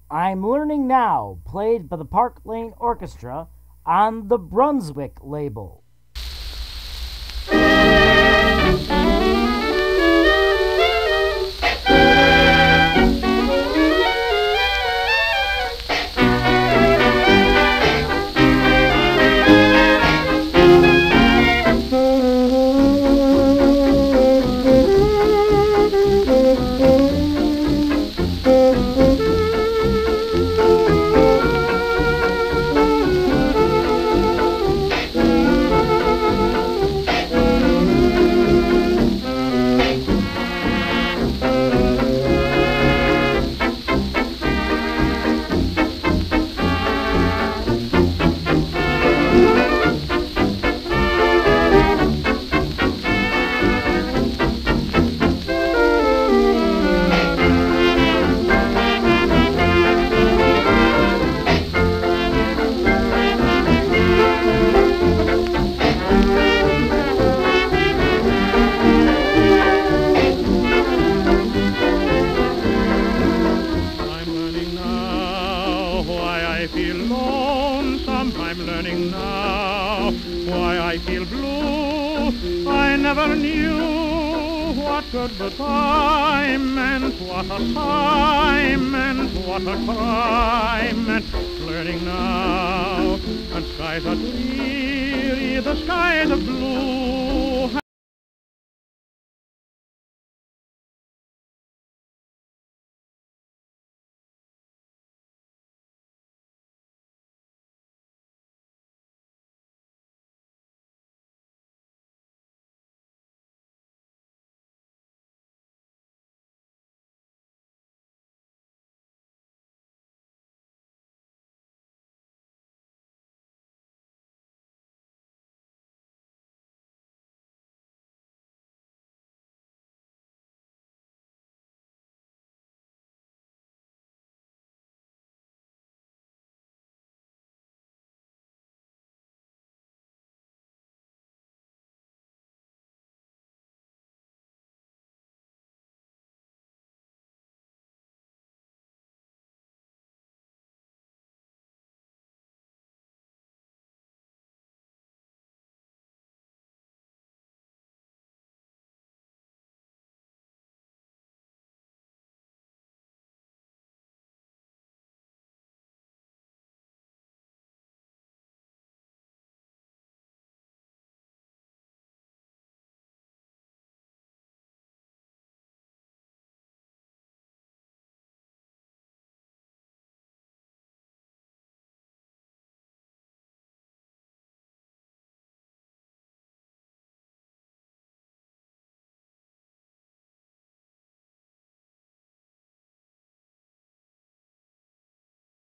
I'm Learning Now, played by the Park Lane Orchestra on the Brunswick label. I feel lonesome, I'm learning now why I feel blue. I never knew what good goodbye meant, what a sigh meant, what a cry meant. Learning now, and skies are dreary, the skies are blue.